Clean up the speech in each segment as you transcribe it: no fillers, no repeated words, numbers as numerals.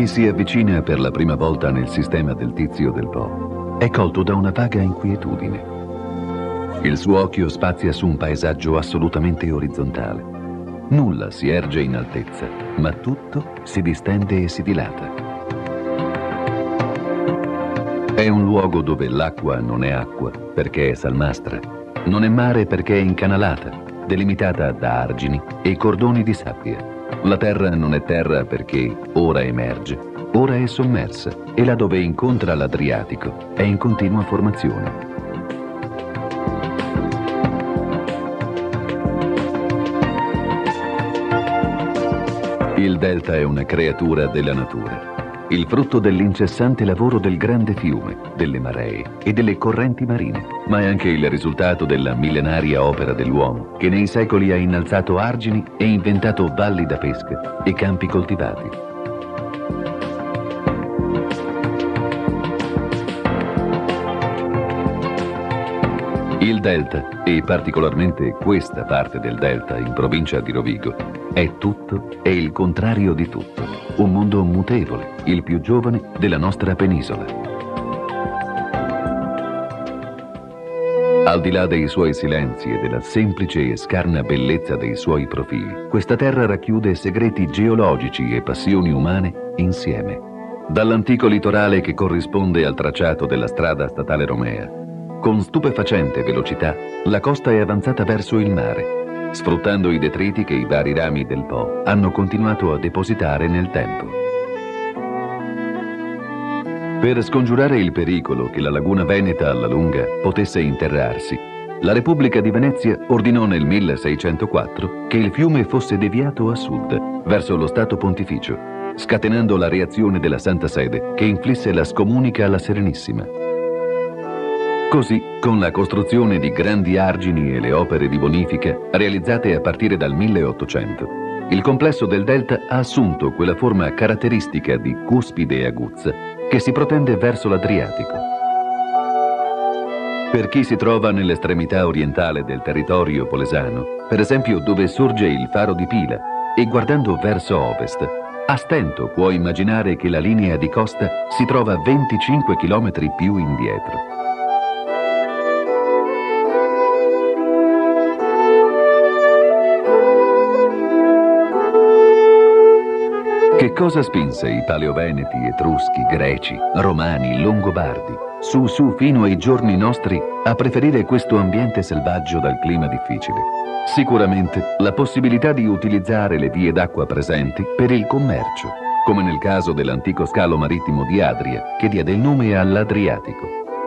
si avvicina per la prima volta nel sistema del Tizio del Po è colto da una vaga inquietudine. Il suo occhio spazia su un paesaggio assolutamente orizzontale. Nulla si erge in altezza, ma tutto si distende e si dilata. È un luogo dove l'acqua non è acqua perché è salmastra, non è mare perché è incanalata, delimitata da argini e cordoni di sabbia. La terra non è terra perché ora emerge, ora è sommersa e là dove incontra l'Adriatico è in continua formazione. Il delta è una creatura della natura, il frutto dell'incessante lavoro del grande fiume, delle maree e delle correnti marine, ma è anche il risultato della millenaria opera dell'uomo, che nei secoli ha innalzato argini e inventato valli da pesca e campi coltivati. Il delta, e particolarmente questa parte del delta in provincia di Rovigo, è tutto e il contrario di tutto. Un mondo mutevole, il più giovane della nostra penisola. Al di là dei suoi silenzi e della semplice e scarna bellezza dei suoi profili, questa terra racchiude segreti geologici e passioni umane insieme. Dall'antico litorale che corrisponde al tracciato della strada statale romea, con stupefacente velocità, la costa è avanzata verso il mare, sfruttando i detriti che i vari rami del Po hanno continuato a depositare nel tempo. Per scongiurare il pericolo che la laguna veneta alla lunga potesse interrarsi, la Repubblica di Venezia ordinò nel 1604 che il fiume fosse deviato a sud, verso lo Stato Pontificio, scatenando la reazione della Santa Sede che inflisse la scomunica alla Serenissima. Così, con la costruzione di grandi argini e le opere di bonifica realizzate a partire dal 1800, il complesso del delta ha assunto quella forma caratteristica di cuspide aguzza che si protende verso l'Adriatico. Per chi si trova nell'estremità orientale del territorio polesano, per esempio dove sorge il faro di Pila, e guardando verso ovest, a stento può immaginare che la linea di costa si trova 25 km più indietro. Che cosa spinse i paleoveneti, etruschi, greci, romani, longobardi, su fino ai giorni nostri, a preferire questo ambiente selvaggio dal clima difficile? Sicuramente la possibilità di utilizzare le vie d'acqua presenti per il commercio, come nel caso dell'antico scalo marittimo di Adria, che diede il nome all'Adriatico.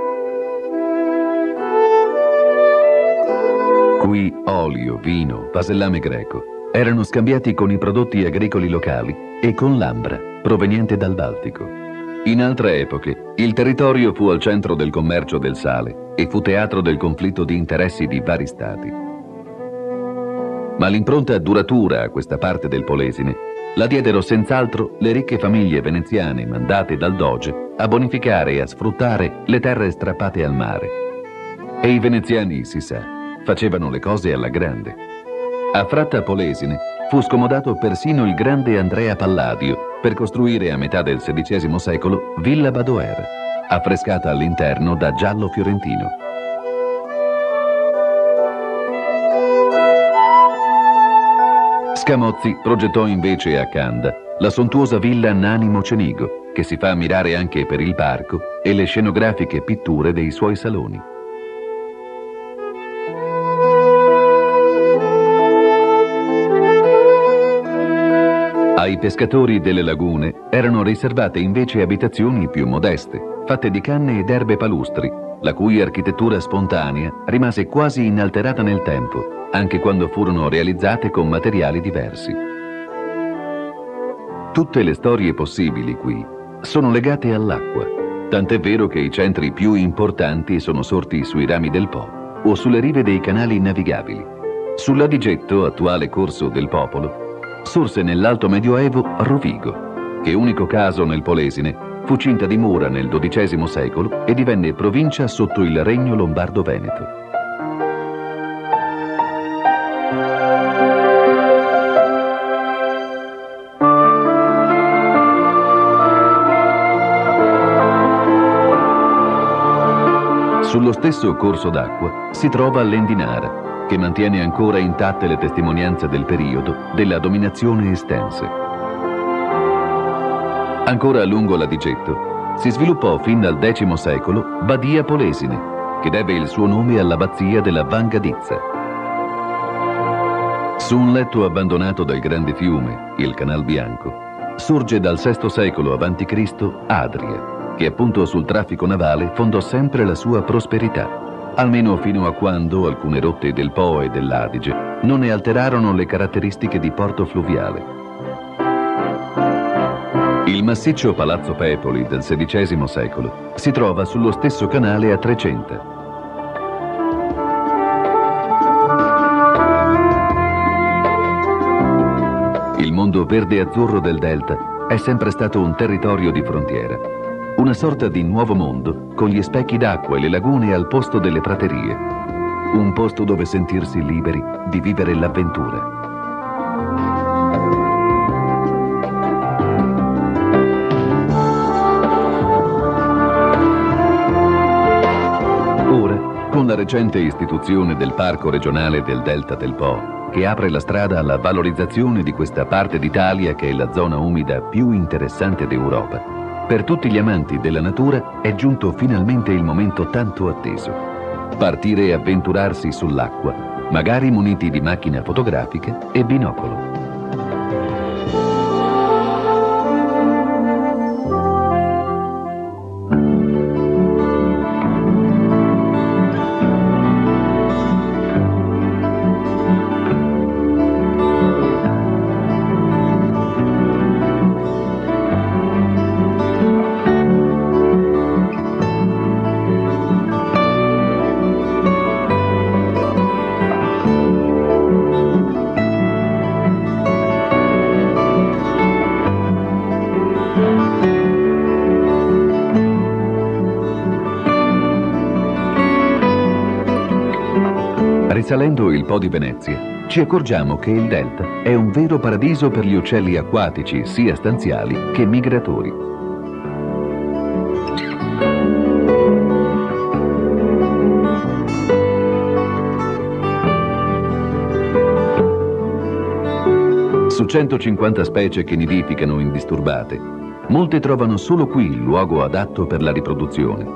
Qui olio, vino, vasellame greco erano scambiati con i prodotti agricoli locali e con l'ambra, proveniente dal Baltico. In altre epoche, il territorio fu al centro del commercio del sale e fu teatro del conflitto di interessi di vari stati. Ma l'impronta duratura a questa parte del Polesine la diedero senz'altro le ricche famiglie veneziane mandate dal Doge a bonificare e a sfruttare le terre strappate al mare. E i veneziani, si sa, facevano le cose alla grande. A Fratta Polesine fu scomodato persino il grande Andrea Palladio per costruire a metà del XVI secolo Villa Badoer, affrescata all'interno da giallo fiorentino. Scamozzi progettò invece a Canda la sontuosa villa Nani Mocenigo, che si fa ammirare anche per il parco e le scenografiche pitture dei suoi saloni. Ai pescatori delle lagune erano riservate invece abitazioni più modeste, fatte di canne ed erbe palustri, la cui architettura spontanea rimase quasi inalterata nel tempo, anche quando furono realizzate con materiali diversi. Tutte le storie possibili qui sono legate all'acqua, tant'è vero che i centri più importanti sono sorti sui rami del Po o sulle rive dei canali navigabili. Sull'Adigetto, attuale corso del Popolo, sorse nell'Alto Medioevo Rovigo, che unico caso nel Polesine fu cinta di mura nel XII secolo e divenne provincia sotto il Regno Lombardo-Veneto. Sullo stesso corso d'acqua si trova l'Endinara, che mantiene ancora intatte le testimonianze del periodo della dominazione estense. Ancora lungo l'Adigetto si sviluppò fin dal X secolo Badia Polesine, che deve il suo nome all'abbazia della Vangadizza. Su un letto abbandonato del grande fiume, il Canal Bianco, sorge dal VI secolo a.C. Adria, che appunto sul traffico navale fondò sempre la sua prosperità, almeno fino a quando alcune rotte del Po e dell'Adige non ne alterarono le caratteristiche di porto fluviale. Il massiccio Palazzo Pepoli del XVI secolo si trova sullo stesso canale a Trecenta. Il mondo verde e azzurro del delta è sempre stato un territorio di frontiera, una sorta di nuovo mondo con gli specchi d'acqua e le lagune al posto delle praterie, un posto dove sentirsi liberi di vivere l'avventura. Con la recente istituzione del Parco regionale del Delta del Po, che apre la strada alla valorizzazione di questa parte d'Italia che è la zona umida più interessante d'Europa, per tutti gli amanti della natura è giunto finalmente il momento tanto atteso. Partire e avventurarsi sull'acqua, magari muniti di macchina fotografica e binocolo. Risalendo il Po di Venezia, ci accorgiamo che il delta è un vero paradiso per gli uccelli acquatici, sia stanziali che migratori. Su 150 specie che nidificano indisturbate, molte trovano solo qui il luogo adatto per la riproduzione.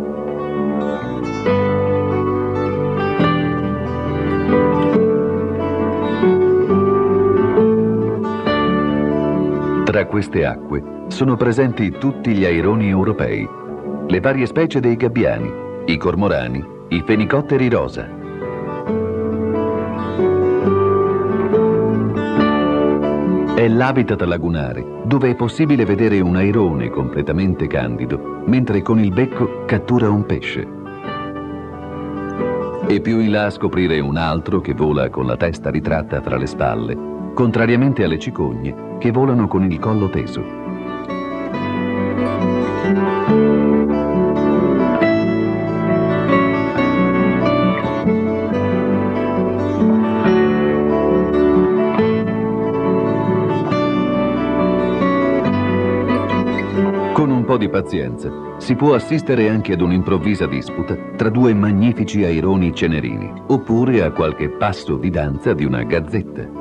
Tra queste acque sono presenti tutti gli aironi europei, le varie specie dei gabbiani, i cormorani, i fenicotteri rosa. È l'habitat lagunare, dove è possibile vedere un airone completamente candido, mentre con il becco cattura un pesce. E più in là scoprire un altro che vola con la testa ritratta fra le spalle, contrariamente alle cicogne che volano con il collo teso. Con un po' di pazienza si può assistere anche ad un'improvvisa disputa tra due magnifici aironi cenerini, oppure a qualche passo di danza di una gazzetta.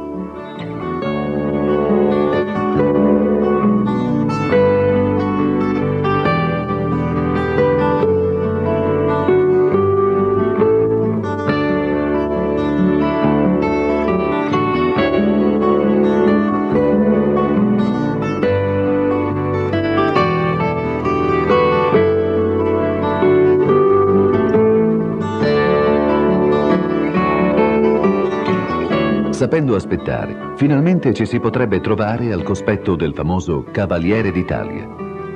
Sapendo aspettare, finalmente ci si potrebbe trovare al cospetto del famoso Cavaliere d'Italia.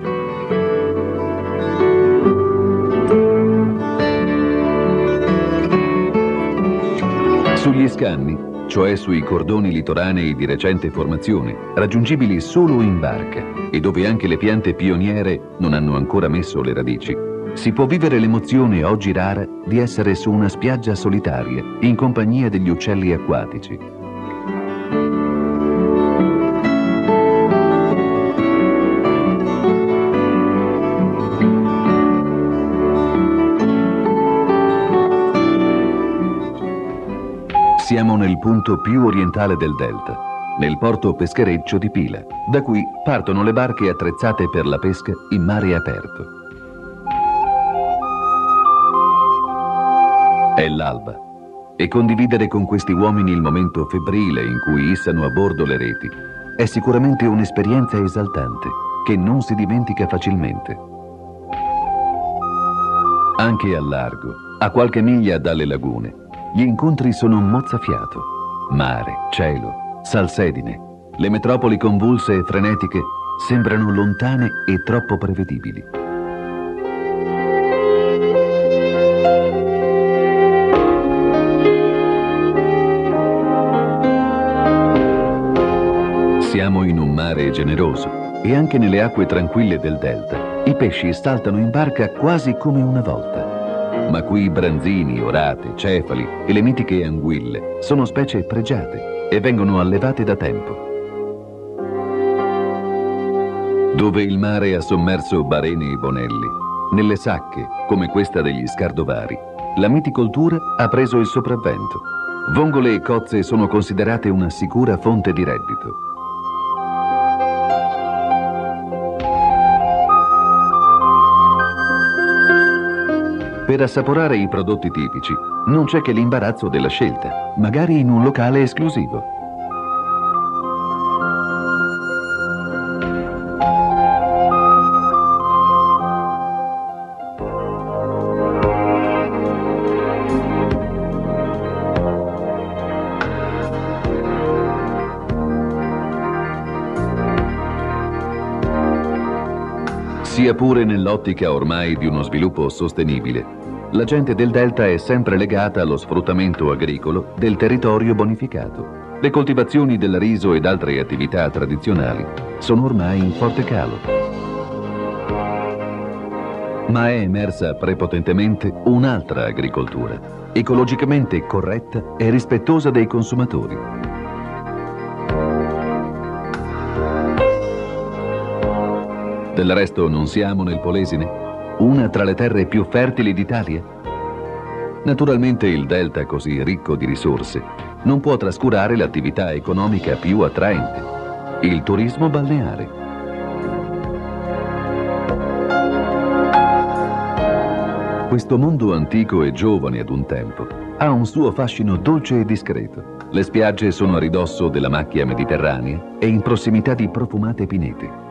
Sugli scanni, cioè sui cordoni litoranei di recente formazione, raggiungibili solo in barca e dove anche le piante pioniere non hanno ancora messo le radici, si può vivere l'emozione oggi rara di essere su una spiaggia solitaria in compagnia degli uccelli acquatici. Siamo nel punto più orientale del delta, nel porto peschereccio di Pila, da cui partono le barche attrezzate per la pesca in mare aperto. È l'alba e condividere con questi uomini il momento febbrile in cui issano a bordo le reti è sicuramente un'esperienza esaltante che non si dimentica facilmente. Anche al largo, a qualche miglia dalle lagune, gli incontri sono mozzafiato. Mare, cielo, salsedine, le metropoli convulse e frenetiche sembrano lontane e troppo prevedibili. Siamo in un mare generoso e anche nelle acque tranquille del delta i pesci saltano in barca quasi come una volta. Ma qui branzini, orate, cefali e le mitiche anguille sono specie pregiate e vengono allevate da tempo. Dove il mare ha sommerso barene e bonelli, nelle sacche, come questa degli Scardovari, la miticoltura ha preso il sopravvento. Vongole e cozze sono considerate una sicura fonte di reddito. Per assaporare i prodotti tipici non c'è che l'imbarazzo della scelta, magari in un locale esclusivo. Sia pure nell'ottica ormai di uno sviluppo sostenibile, la gente del Delta è sempre legata allo sfruttamento agricolo del territorio bonificato. Le coltivazioni del riso ed altre attività tradizionali sono ormai in forte calo. Ma è emersa prepotentemente un'altra agricoltura, ecologicamente corretta e rispettosa dei consumatori. Del resto non siamo nel Polesine? Una tra le terre più fertili d'Italia? Naturalmente il delta, così ricco di risorse, non può trascurare l'attività economica più attraente, il turismo balneare. Questo mondo antico e giovane ad un tempo ha un suo fascino dolce e discreto. Le spiagge sono a ridosso della macchia mediterranea e in prossimità di profumate pinete.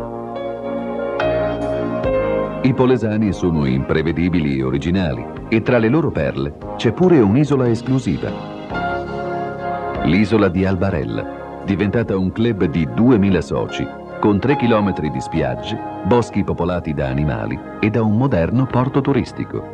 I polesani sono imprevedibili e originali e tra le loro perle c'è pure un'isola esclusiva. L'isola di Albarella, diventata un club di 2000 soci, con 3 chilometri di spiagge, boschi popolati da animali e da un moderno porto turistico.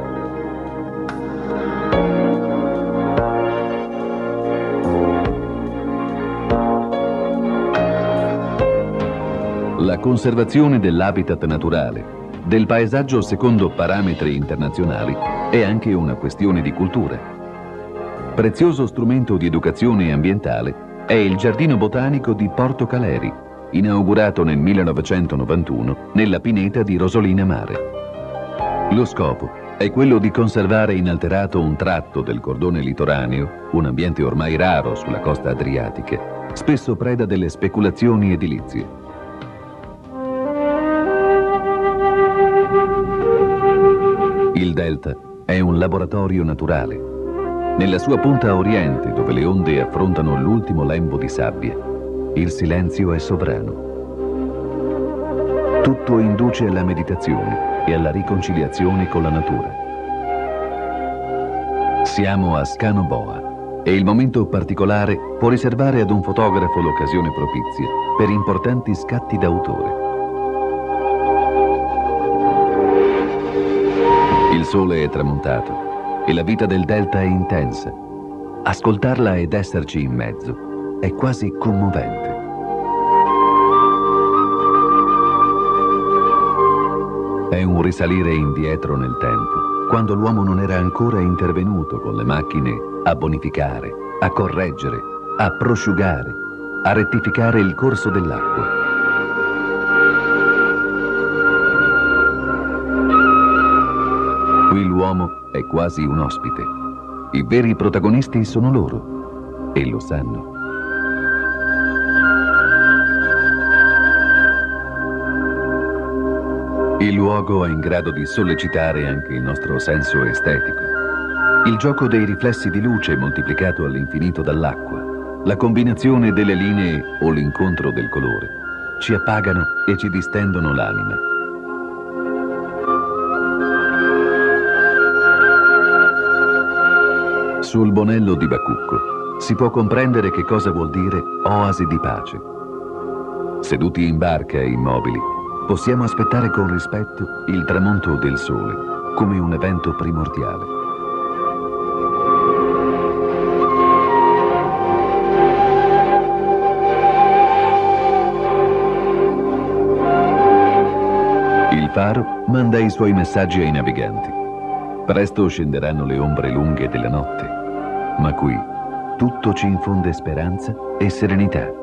La conservazione dell'habitat naturale, del paesaggio secondo parametri internazionali, è anche una questione di cultura. Prezioso strumento di educazione ambientale è il Giardino Botanico di Porto Caleri, inaugurato nel 1991 nella pineta di Rosolina Mare. Lo scopo è quello di conservare inalterato un tratto del cordone litoraneo, un ambiente ormai raro sulla costa adriatica, spesso preda delle speculazioni edilizie. Il delta è un laboratorio naturale. Nella sua punta oriente, dove le onde affrontano l'ultimo lembo di sabbia, il silenzio è sovrano. Tutto induce alla meditazione e alla riconciliazione con la natura. Siamo a Scano Boa e il momento particolare può riservare ad un fotografo l'occasione propizia per importanti scatti d'autore. Il sole è tramontato e la vita del delta è intensa. Ascoltarla ed esserci in mezzo è quasi commovente. È un risalire indietro nel tempo, quando l'uomo non era ancora intervenuto con le macchine a bonificare, a correggere, a prosciugare, a rettificare il corso dell'acqua. Qui l'uomo è quasi un ospite. I veri protagonisti sono loro e lo sanno. Il luogo è in grado di sollecitare anche il nostro senso estetico. Il gioco dei riflessi di luce moltiplicato all'infinito dall'acqua, la combinazione delle linee o l'incontro del colore, ci appagano e ci distendono l'anima. Sul Bonello di Bacucco si può comprendere che cosa vuol dire oasi di pace. Seduti in barca e immobili, possiamo aspettare con rispetto il tramonto del sole come un evento primordiale. Il faro manda i suoi messaggi ai naviganti. Presto scenderanno le ombre lunghe della notte, ma qui tutto ci infonde speranza e serenità.